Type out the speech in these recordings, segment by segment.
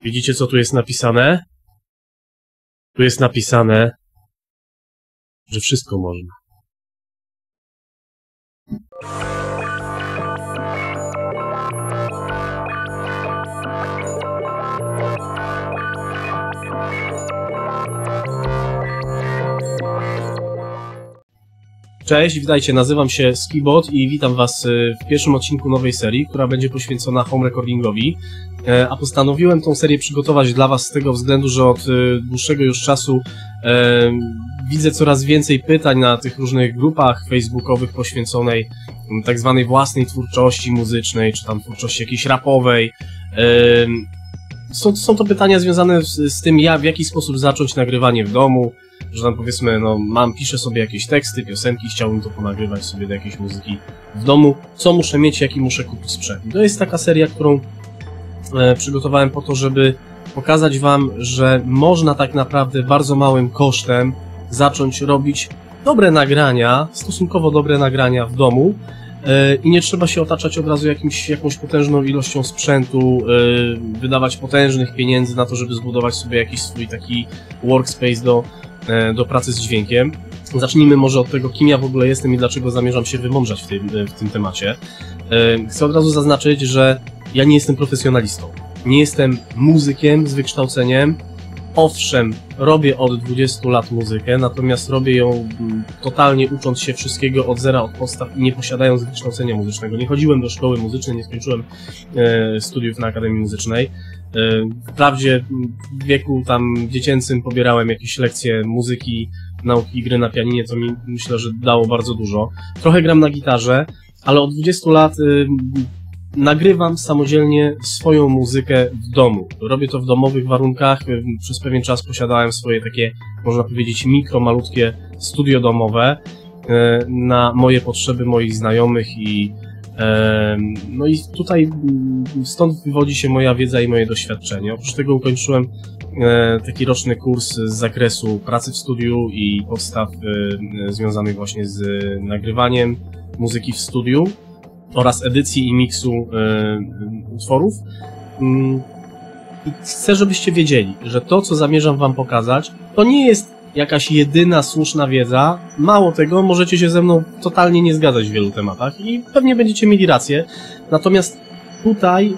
Widzicie, co tu jest napisane? Tu jest napisane, że wszystko można. Cześć, witajcie, nazywam się Skibot i witam was w pierwszym odcinku nowej serii, która będzie poświęcona home recordingowi. A postanowiłem tą serię przygotować dla was z tego względu, że od dłuższego już czasu widzę coraz więcej pytań na tych różnych grupach facebookowych poświęconej tak zwanej własnej twórczości muzycznej, czy tam twórczości jakiejś rapowej. Są to pytania związane z tym, w jaki sposób zacząć nagrywanie w domu, że tam powiedzmy, no piszę sobie jakieś teksty, piosenki, chciałbym to ponagrywać sobie do jakiejś muzyki w domu, co muszę mieć, jaki muszę kupić sprzęt. I to jest taka seria, którą przygotowałem po to, żeby pokazać wam, że można tak naprawdę bardzo małym kosztem zacząć robić dobre nagrania, stosunkowo dobre nagrania w domu i nie trzeba się otaczać od razu jakąś potężną ilością sprzętu, wydawać potężnych pieniędzy na to, żeby zbudować sobie jakiś swój taki workspace do pracy z dźwiękiem. Zacznijmy może od tego, kim ja w ogóle jestem i dlaczego zamierzam się wymądrzać w tym temacie. Chcę od razu zaznaczyć, że ja nie jestem profesjonalistą. Nie jestem muzykiem z wykształceniem. Owszem, robię od 20 lat muzykę, natomiast robię ją totalnie ucząc się wszystkiego od zera, od podstaw i nie posiadając wykształcenia muzycznego. Nie chodziłem do szkoły muzycznej, nie skończyłem studiów na Akademii Muzycznej. Wprawdzie w wieku tam dziecięcym pobierałem jakieś lekcje muzyki, nauki gry na pianinie, co mi myślę, że dało bardzo dużo. Trochę gram na gitarze, ale od 20 lat nagrywam samodzielnie swoją muzykę w domu. Robię to w domowych warunkach. Przez pewien czas posiadałem swoje takie, można powiedzieć, malutkie studio domowe na moje potrzeby, moich znajomych no i tutaj stąd wywodzi się moja wiedza i moje doświadczenie. Oprócz tego ukończyłem taki roczny kurs z zakresu pracy w studiu i podstaw związanych właśnie z nagrywaniem muzyki w studiu oraz edycji i miksu utworów. I chcę, żebyście wiedzieli, że to, co zamierzam wam pokazać, to nie jest jakaś jedyna słuszna wiedza. Mało tego, możecie się ze mną totalnie nie zgadzać w wielu tematach i pewnie będziecie mieli rację. Natomiast tutaj,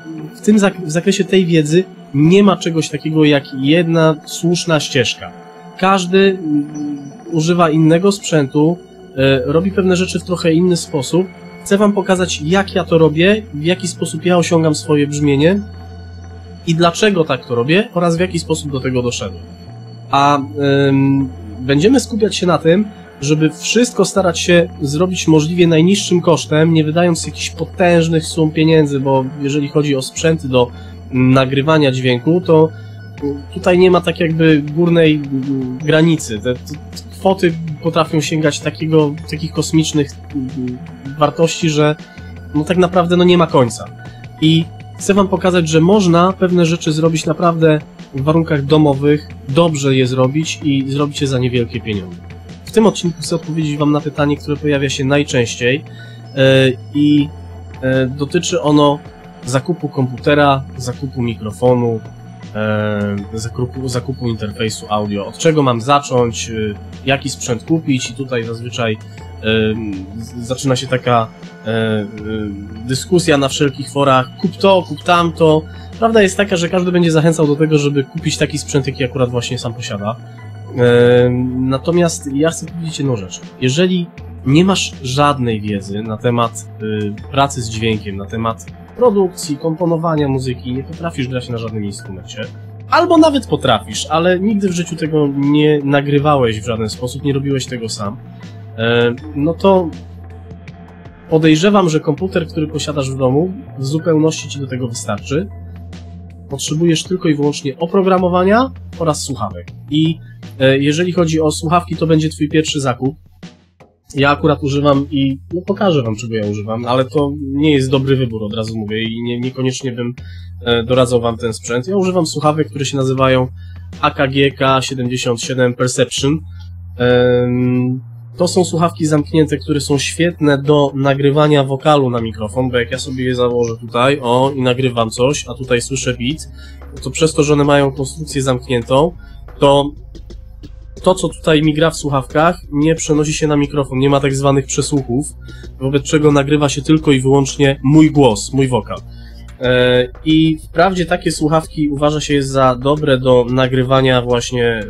w zakresie tej wiedzy, nie ma czegoś takiego jak jedna słuszna ścieżka. Każdy używa innego sprzętu, robi pewne rzeczy w trochę inny sposób. Chcę wam pokazać, jak ja to robię, w jaki sposób ja osiągam swoje brzmienie i dlaczego tak to robię oraz w jaki sposób do tego doszedłem. A będziemy skupiać się na tym, żeby wszystko starać się zrobić możliwie najniższym kosztem, nie wydając jakichś potężnych sum pieniędzy, bo jeżeli chodzi o sprzęty do nagrywania dźwięku, to tutaj nie ma tak jakby górnej granicy. Te kwoty potrafią sięgać takich kosmicznych wartości, że no tak naprawdę no nie ma końca. I chcę wam pokazać, że można pewne rzeczy zrobić naprawdę w warunkach domowych, dobrze je zrobić i zrobić je za niewielkie pieniądze. W tym odcinku chcę odpowiedzieć wam na pytanie, które pojawia się najczęściej i dotyczy ono zakupu komputera, zakupu mikrofonu, zakupu interfejsu audio. Od czego mam zacząć, jaki sprzęt kupić i tutaj zazwyczaj zaczyna się taka dyskusja na wszelkich forach, kup to, kup tamto. Prawda jest taka, że każdy będzie zachęcał do tego, żeby kupić taki sprzęt, jaki akurat właśnie sam posiada. Natomiast ja chcę powiedzieć jedną rzecz. Jeżeli nie masz żadnej wiedzy na temat pracy z dźwiękiem, na temat produkcji, komponowania muzyki, nie potrafisz grać na żadnym instrumencie, albo nawet potrafisz, ale nigdy w życiu tego nie nagrywałeś w żaden sposób, nie robiłeś tego sam, no to podejrzewam, że komputer, który posiadasz w domu, w zupełności ci do tego wystarczy. Potrzebujesz tylko i wyłącznie oprogramowania oraz słuchawek. I jeżeli chodzi o słuchawki, to będzie twój pierwszy zakup. Ja akurat używam i no pokażę wam, czego ja używam, ale to nie jest dobry wybór, od razu mówię, i niekoniecznie bym doradzał wam ten sprzęt. Ja używam słuchawek, które się nazywają AKG K77 Perception. To są słuchawki zamknięte, które są świetne do nagrywania wokalu na mikrofon, bo jak ja sobie je założę tutaj, i nagrywam coś, a tutaj słyszę beat, to przez to, że one mają konstrukcję zamkniętą, to, co tutaj mi gra w słuchawkach, nie przenosi się na mikrofon, nie ma tak zwanych przesłuchów, wobec czego nagrywa się tylko i wyłącznie mój głos, mój wokal. I wprawdzie takie słuchawki uważa się za dobre do nagrywania właśnie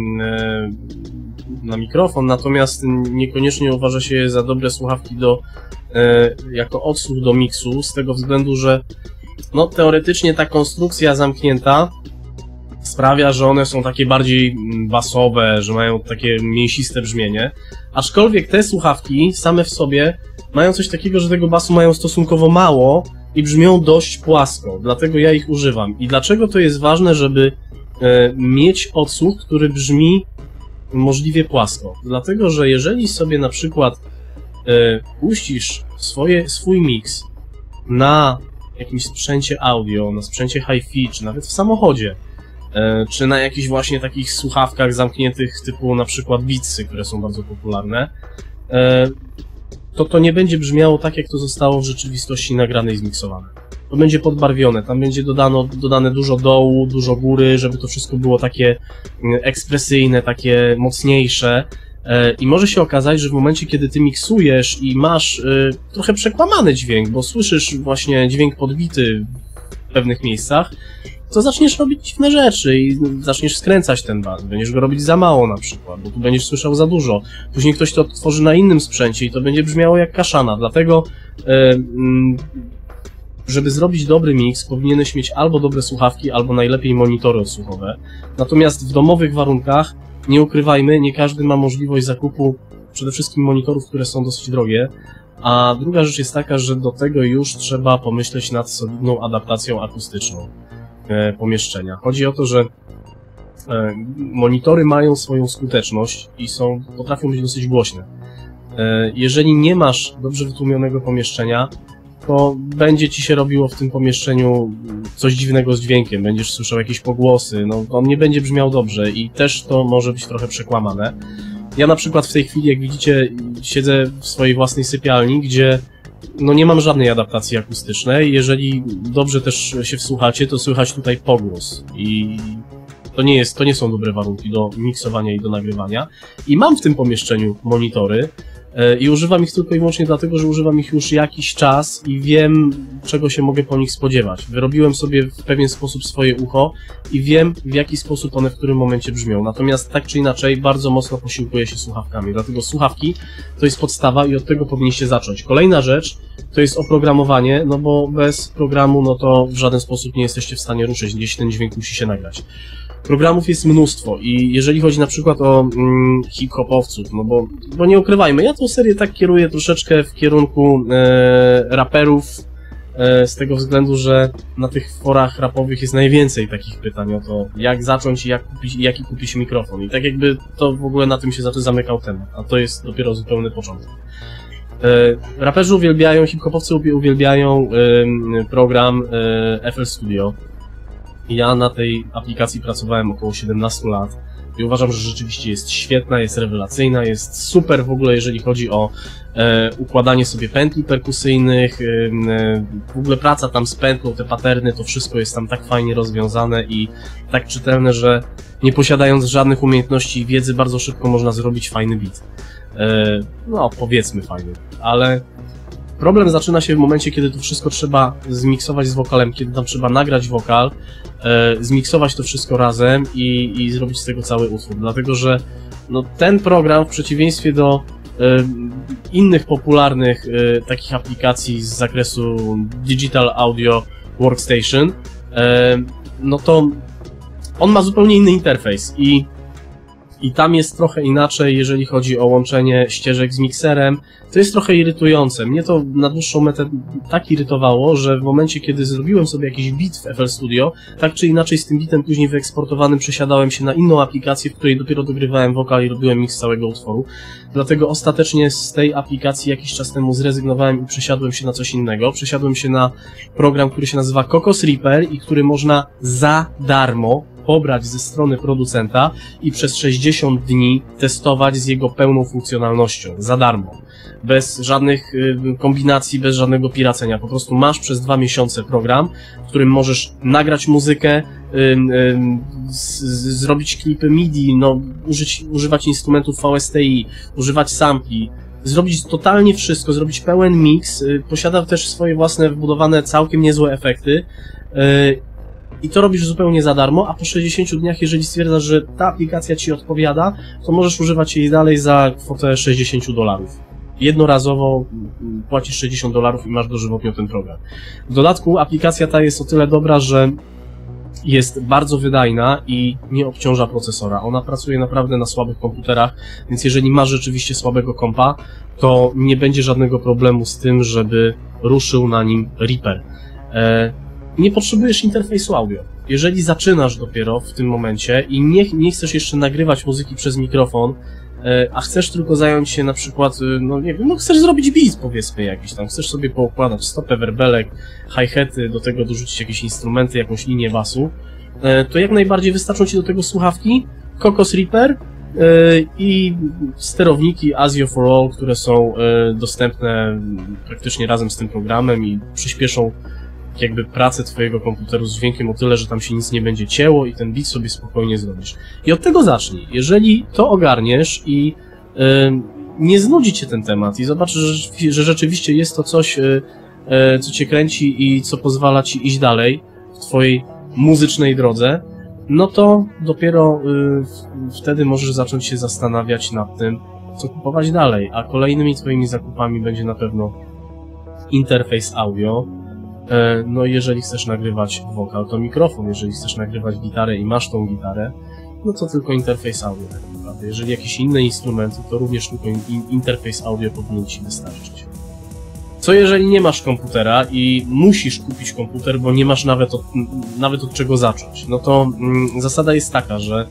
na mikrofon, natomiast niekoniecznie uważa się je za dobre słuchawki jako odsłuch do miksu, z tego względu, że no, teoretycznie ta konstrukcja zamknięta sprawia, że one są takie bardziej basowe, że mają takie mięsiste brzmienie, aczkolwiek te słuchawki same w sobie mają coś takiego, że tego basu mają stosunkowo mało i brzmią dość płasko, dlatego ja ich używam. I dlaczego to jest ważne, żeby mieć odsłuch, który brzmi możliwie płasko? Dlatego, że jeżeli sobie na przykład puścisz swój mix na jakimś sprzęcie audio, na sprzęcie hi-fi, czy nawet w samochodzie, czy na jakichś właśnie takich słuchawkach zamkniętych typu na przykład Beatsy, które są bardzo popularne, to nie będzie brzmiało tak, jak to zostało w rzeczywistości nagrane i zmiksowane. To będzie podbarwione, tam będzie dodane dużo dołu, dużo góry, żeby to wszystko było takie ekspresyjne, takie mocniejsze. I może się okazać, że w momencie, kiedy ty miksujesz i masz trochę przekłamany dźwięk, bo słyszysz właśnie dźwięk podbity w pewnych miejscach, to zaczniesz robić dziwne rzeczy i zaczniesz skręcać ten bas. Będziesz go robić za mało na przykład, bo tu będziesz słyszał za dużo. Później ktoś to tworzy na innym sprzęcie i to będzie brzmiało jak kaszana. Dlatego, żeby zrobić dobry miks, powinieneś mieć albo dobre słuchawki, albo najlepiej monitory odsłuchowe. Natomiast w domowych warunkach, nie ukrywajmy, nie każdy ma możliwość zakupu przede wszystkim monitorów, które są dosyć drogie. A druga rzecz jest taka, że do tego już trzeba pomyśleć nad solidną adaptacją akustyczną pomieszczenia. Chodzi o to, że monitory mają swoją skuteczność i potrafią być dosyć głośne. Jeżeli nie masz dobrze wytłumionego pomieszczenia, to będzie ci się robiło w tym pomieszczeniu coś dziwnego z dźwiękiem, będziesz słyszał jakieś pogłosy, no on nie będzie brzmiał dobrze i też to może być trochę przekłamane. Ja na przykład w tej chwili, jak widzicie, siedzę w swojej własnej sypialni, gdzie no nie mam żadnej adaptacji akustycznej. Jeżeli dobrze też się wsłuchacie, to słychać tutaj pogłos i to nie są dobre warunki do miksowania i do nagrywania. I mam w tym pomieszczeniu monitory i używam ich tylko i wyłącznie dlatego, że używam ich już jakiś czas i wiem, czego się mogę po nich spodziewać. Wyrobiłem sobie w pewien sposób swoje ucho i wiem, w jaki sposób one w którym momencie brzmią. Natomiast tak czy inaczej bardzo mocno posiłkuję się słuchawkami, dlatego słuchawki to jest podstawa i od tego powinniście zacząć. Kolejna rzecz to jest oprogramowanie, no bo bez programu no to w żaden sposób nie jesteście w stanie ruszyć, gdzieś ten dźwięk musi się nagrać. Programów jest mnóstwo i jeżeli chodzi na przykład o hip-hopowców, no bo nie ukrywajmy, ja tą serię tak kieruję troszeczkę w kierunku raperów, z tego względu, że na tych forach rapowych jest najwięcej takich pytań o to, jak zacząć i jaki kupić mikrofon. I tak jakby to w ogóle na tym się zamykał temat, a to jest dopiero zupełny początek. Raperzy uwielbiają, hip-hopowcy uwielbiają program FL Studio. Ja na tej aplikacji pracowałem około 17 lat i uważam, że rzeczywiście jest świetna, jest rewelacyjna, jest super w ogóle, jeżeli chodzi o układanie sobie pętli perkusyjnych, w ogóle praca tam z pętlą, te paterny, to wszystko jest tam tak fajnie rozwiązane i tak czytelne, że nie posiadając żadnych umiejętności i wiedzy, bardzo szybko można zrobić fajny beat. No, powiedzmy fajny, ale problem zaczyna się w momencie, kiedy to wszystko trzeba zmiksować z wokalem, kiedy tam trzeba nagrać wokal, zmiksować to wszystko razem i zrobić z tego cały utwór. Dlatego, że no, ten program w przeciwieństwie do innych popularnych takich aplikacji z zakresu Digital Audio Workstation, no to on ma zupełnie inny interfejs i tam jest trochę inaczej, jeżeli chodzi o łączenie ścieżek z mikserem. To jest trochę irytujące. Mnie to na dłuższą metę tak irytowało, że w momencie, kiedy zrobiłem sobie jakiś beat w FL Studio, tak czy inaczej z tym beatem później wyeksportowanym przesiadałem się na inną aplikację, w której dopiero dogrywałem wokal i robiłem mix całego utworu. Dlatego ostatecznie z tej aplikacji jakiś czas temu zrezygnowałem i przesiadłem się na coś innego. Przesiadłem się na program, który się nazywa Cocos Reaper i który można za darmo pobrać ze strony producenta i przez 60 dni testować z jego pełną funkcjonalnością, za darmo. Bez żadnych kombinacji, bez żadnego piracenia. Po prostu masz przez 2 miesiące program, w którym możesz nagrać muzykę, zrobić klipy MIDI, no, używać instrumentów VSTI, używać sampli, zrobić totalnie wszystko, zrobić pełen mix, posiada też swoje własne wbudowane całkiem niezłe efekty i to robisz zupełnie za darmo, a po 60 dniach, jeżeli stwierdzasz, że ta aplikacja ci odpowiada, to możesz używać jej dalej za kwotę $60. Jednorazowo płacisz $60 i masz dożywotnio ten program. W dodatku aplikacja ta jest o tyle dobra, że jest bardzo wydajna i nie obciąża procesora. Ona pracuje naprawdę na słabych komputerach, więc jeżeli masz rzeczywiście słabego kompa, to nie będzie żadnego problemu z tym, żeby ruszył na nim Reaper. Nie potrzebujesz interfejsu audio. Jeżeli zaczynasz dopiero w tym momencie i nie chcesz jeszcze nagrywać muzyki przez mikrofon, a chcesz tylko zająć się na przykład, no nie wiem, no chcesz zrobić beat, powiedzmy, jakiś tam, chcesz sobie poukładać stopę, werbelek, hi-haty, do tego dorzucić jakieś instrumenty, jakąś linię basu, to jak najbardziej wystarczą ci do tego słuchawki, Cocos Reaper i sterowniki ASIO for All, które są dostępne praktycznie razem z tym programem i przyspieszą jakby pracę twojego komputeru z dźwiękiem o tyle, że tam się nic nie będzie cięło i ten beat sobie spokojnie zrobisz. I od tego zacznij. Jeżeli to ogarniesz i nie znudzi cię ten temat i zobaczysz, że rzeczywiście jest to coś, co cię kręci i co pozwala ci iść dalej w twojej muzycznej drodze, no to dopiero wtedy możesz zacząć się zastanawiać nad tym, co kupować dalej, a kolejnymi twoimi zakupami będzie na pewno interfejs audio. No jeżeli chcesz nagrywać wokal, to mikrofon, jeżeli chcesz nagrywać gitarę i masz tą gitarę, no to tylko interfejs audio tak naprawdę. Jeżeli jakieś inne instrumenty, to również tylko interfejs audio powinien ci wystarczyć. Co jeżeli nie masz komputera i musisz kupić komputer, bo nie masz nawet od czego zacząć? No to zasada jest taka, że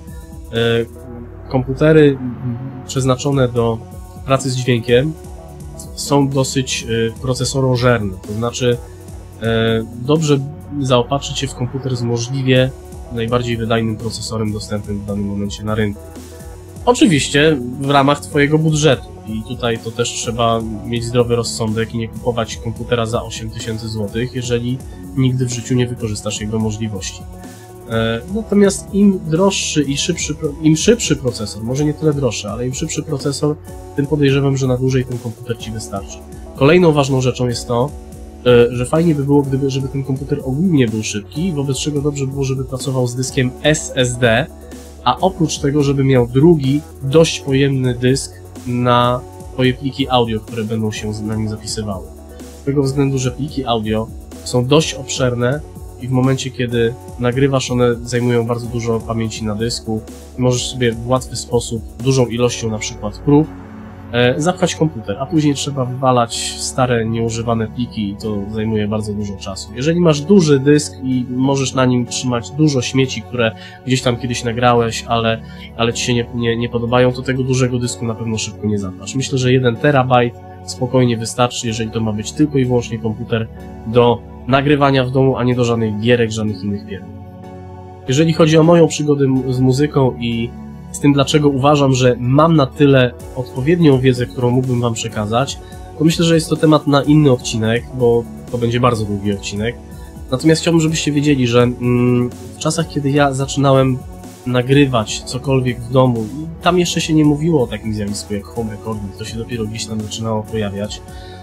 komputery przeznaczone do pracy z dźwiękiem są dosyć procesorożerne, to znaczy dobrze zaopatrzyć się w komputer z możliwie najbardziej wydajnym procesorem dostępnym w danym momencie na rynku. Oczywiście w ramach twojego budżetu i tutaj to też trzeba mieć zdrowy rozsądek i nie kupować komputera za 8000 zł, jeżeli nigdy w życiu nie wykorzystasz jego możliwości. Natomiast im droższy i szybszy procesor, może nie tyle droższy, ale im szybszy procesor, tym podejrzewam, że na dłużej ten komputer ci wystarczy. Kolejną ważną rzeczą jest to, że fajnie by było, żeby ten komputer ogólnie był szybki, wobec czego dobrze było, żeby pracował z dyskiem SSD, a oprócz tego, żeby miał drugi, dość pojemny dysk na twoje pliki audio, które będą się na nim zapisywały. Z tego względu, że pliki audio są dość obszerne i w momencie, kiedy nagrywasz, one zajmują bardzo dużo pamięci na dysku i możesz sobie w łatwy sposób, dużą ilością na przykład prób, zapchać komputer, a później trzeba wywalać stare, nieużywane pliki i to zajmuje bardzo dużo czasu. Jeżeli masz duży dysk i możesz na nim trzymać dużo śmieci, które gdzieś tam kiedyś nagrałeś, ale ci się nie podobają, to tego dużego dysku na pewno szybko nie zapchasz. Myślę, że 1 terabajt spokojnie wystarczy, jeżeli to ma być tylko i wyłącznie komputer do nagrywania w domu, a nie do żadnych gierek, żadnych innych pierdół. Jeżeli chodzi o moją przygodę z muzyką i z tym, dlaczego uważam, że mam na tyle odpowiednią wiedzę, którą mógłbym wam przekazać, to myślę, że jest to temat na inny odcinek, bo to będzie bardzo długi odcinek. Natomiast chciałbym, żebyście wiedzieli, że w czasach, kiedy ja zaczynałem nagrywać cokolwiek w domu, i tam jeszcze się nie mówiło o takim zjawisku jak home recording, to się dopiero gdzieś tam zaczynało pojawiać,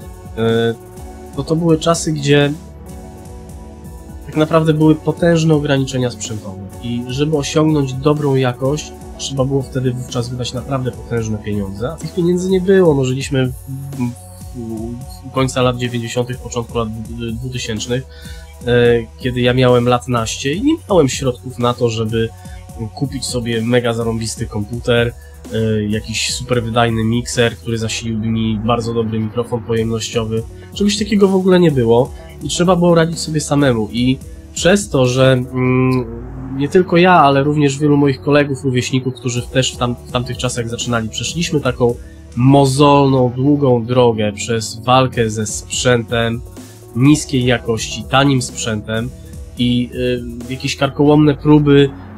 to były czasy, gdzie tak naprawdę były potężne ograniczenia sprzętowe i żeby osiągnąć dobrą jakość, trzeba było wtedy wówczas wydać naprawdę potężne pieniądze, a tych pieniędzy nie było. No, żyliśmy w końca lat 90., początku lat 2000, kiedy ja miałem lat naście i nie miałem środków na to, żeby kupić sobie mega zarąbisty komputer, jakiś super wydajny mikser, który zasiliłby mi bardzo dobry mikrofon pojemnościowy. Czegoś takiego w ogóle nie było i trzeba było radzić sobie samemu i przez to, że nie tylko ja, ale również wielu moich kolegów, rówieśników, którzy też w tamtych czasach zaczynali, przeszliśmy taką mozolną, długą drogę przez walkę ze sprzętem niskiej jakości, tanim sprzętem i jakieś karkołomne próby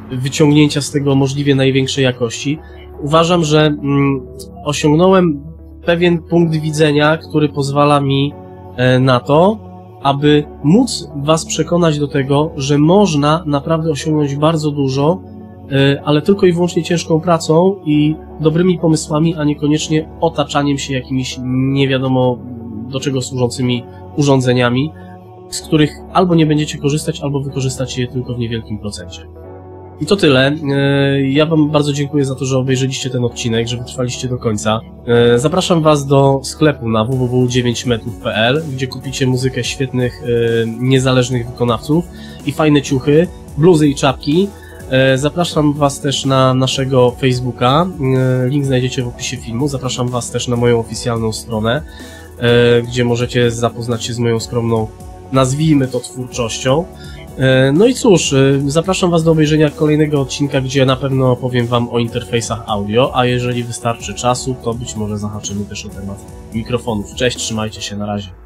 wyciągnięcia z tego możliwie największej jakości. Uważam, że osiągnąłem pewien punkt widzenia, który pozwala mi na to, aby móc was przekonać do tego, że można naprawdę osiągnąć bardzo dużo, ale tylko i wyłącznie ciężką pracą i dobrymi pomysłami, a niekoniecznie otaczaniem się jakimiś nie wiadomo do czego służącymi urządzeniami, z których albo nie będziecie korzystać, albo wykorzystacie je tylko w niewielkim procencie. I to tyle. Ja wam bardzo dziękuję za to, że obejrzeliście ten odcinek, że wytrwaliście do końca. Zapraszam was do sklepu na www.9metrów.pl, gdzie kupicie muzykę świetnych, niezależnych wykonawców i fajne ciuchy, bluzy i czapki. Zapraszam was też na naszego Facebooka, link znajdziecie w opisie filmu. Zapraszam was też na moją oficjalną stronę, gdzie możecie zapoznać się z moją skromną, nazwijmy to, twórczością. No i cóż, zapraszam was do obejrzenia kolejnego odcinka, gdzie na pewno opowiem wam o interfejsach audio, a jeżeli wystarczy czasu, to być może zahaczymy też o temat mikrofonów. Cześć, trzymajcie się, na razie.